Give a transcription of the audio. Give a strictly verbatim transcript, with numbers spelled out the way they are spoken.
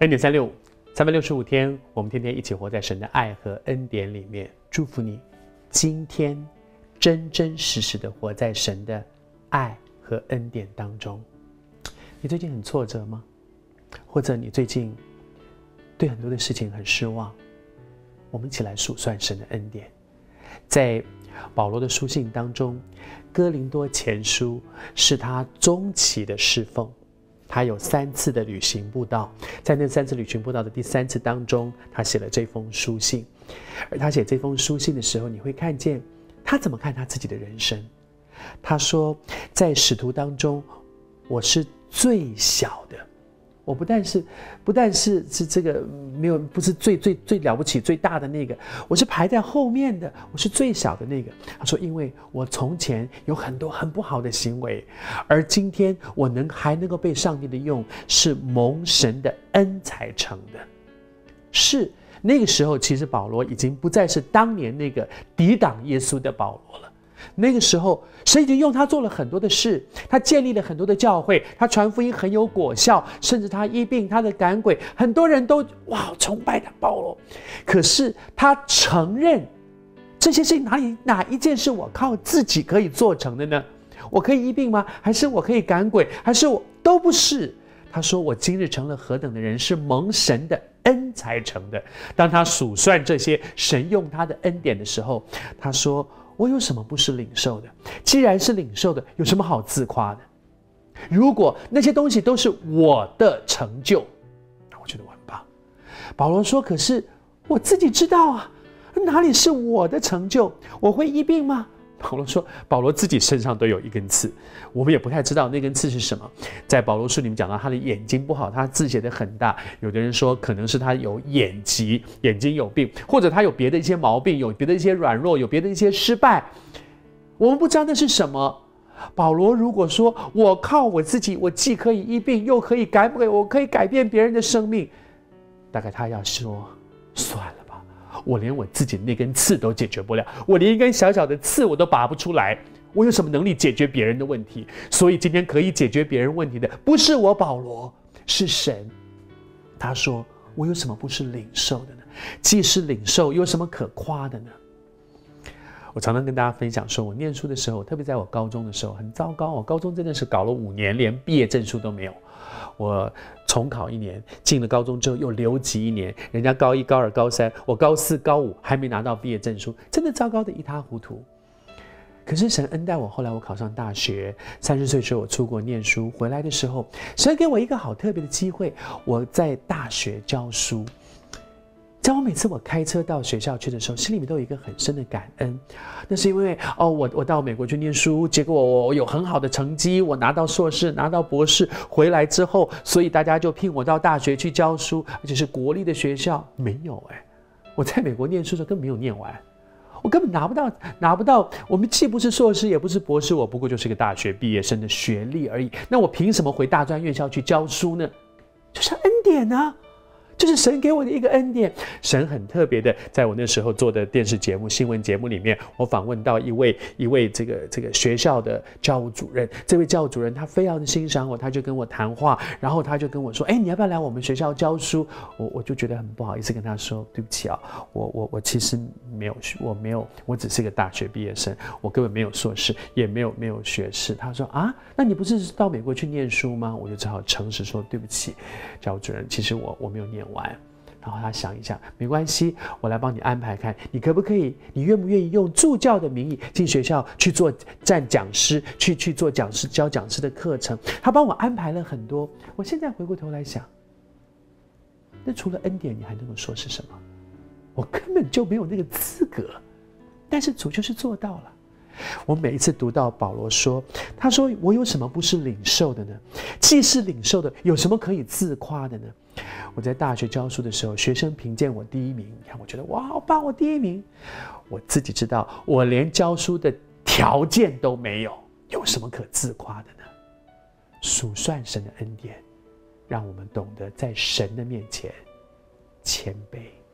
恩典三六五，三百六十五天，我们天天一起活在神的爱和恩典里面。祝福你，今天真真实实的活在神的爱和恩典当中。你最近很挫折吗？或者你最近对很多的事情很失望？我们一起来数算神的恩典。在保罗的书信当中，哥林多前书是他中期的侍奉，他有三次的旅行布道，在那三次旅行布道的第三次当中，他写了这封书信。而他写这封书信的时候，你会看见他怎么看他自己的人生。他说，在使徒当中，我是最小的。我不但是不但是是这个没有不是最最最了不起最大的那个，我是排在后面的，我是最小的那个。他说，因为我从前有很多很不好的行为，而今天我能还能够被上帝的用，是蒙神的恩才成的。是那个时候，其实保罗已经不再是当年那个抵挡耶稣的保罗了。那个时候，神已经用他做了很多的事，他建立了很多的教会，他传福音很有果效，甚至他医病，他的赶鬼，很多人都哇崇拜他保罗。可是他承认这些事情哪里哪一件是我靠自己可以做成的呢？我可以医病吗？还是我可以赶鬼？还是我都不是？他说，我今日成了何等的人，是蒙神的恩才成的。当他数算这些神用他的恩典的时候，他说，我有什么不是领受的？既然是领受的，有什么好自夸的？如果那些东西都是我的成就，我觉得我很棒。保罗说，可是我自己知道啊，哪里是我的成就？我会医病吗？保罗说，保罗自己身上都有一根刺，我们也不太知道那根刺是什么。在保罗书里面讲到他的眼睛不好，他字写得很大，有的人说可能是他有眼疾，眼睛有病，或者他有别的一些毛病，有别的一些软弱，有别的一些失败，我们不知道那是什么。保罗如果说我靠我自己，我既可以医病又可以改我可以改变别人的生命，大概他要说算了，我连我自己那根刺都解决不了，我连一根小小的刺我都拔不出来，我有什么能力解决别人的问题？所以今天可以解决别人问题的不是我保罗，是神。他说，我有什么不是领受的呢？既是领受，有什么可夸的呢？我常常跟大家分享说，我念书的时候，特别在我高中的时候很糟糕，我高中真的是搞了五年，连毕业证书都没有。我重考一年，进了高中之后又留级一年，人家高一高二高三，我高四高五还没拿到毕业证书，真的糟糕的一塌糊涂。可是神恩待我，后来我考上大学，三十岁时候我出国念书，回来的时候神给我一个好特别的机会，我在大学教书。在我每次我开车到学校去的时候，心里面都有一个很深的感恩。那是因为哦，我我到美国去念书，结果我有很好的成绩，我拿到硕士，拿到博士，回来之后，所以大家就聘我到大学去教书，而且是国立的学校。没有哎，我在美国念书的时候根本没有念完，我根本拿不到拿不到。我们既不是硕士，也不是博士，我不过就是个大学毕业生的学历而已。那我凭什么回大专院校去教书呢？就是恩典啊。这是神给我的一个恩典。神很特别的，在我那时候做的电视节目、新闻节目里面，我访问到一位一位这个这个学校的教务主任。这位教务主任他非常的欣赏我，他就跟我谈话，然后他就跟我说：“哎，你要不要来我们学校教书？”我我就觉得很不好意思跟他说：“对不起啊，我我我其实没有，我没有，我只是个大学毕业生，我根本没有硕士，也没有没有学士。”他说：“啊，那你不是到美国去念书吗？”我就只好诚实说：“对不起，教务主任，其实我我没有念完。”然后他想一想，没关系，我来帮你安排看，你可不可以，你愿不愿意用助教的名义进学校去做站讲师，去去做讲师教讲师的课程？他帮我安排了很多。我现在回过头来想，那除了恩典，你还能够说是什么？我根本就没有那个资格，但是主就是做到了。我每一次读到保罗说，他说我有什么不是领受的呢？既是领受的，有什么可以自夸的呢？我在大学教书的时候，学生评鉴我第一名，你看我觉得哇好棒，我第一名。我自己知道我连教书的条件都没有，有什么可自夸的呢？数算神的恩典，让我们懂得在神的面前谦卑。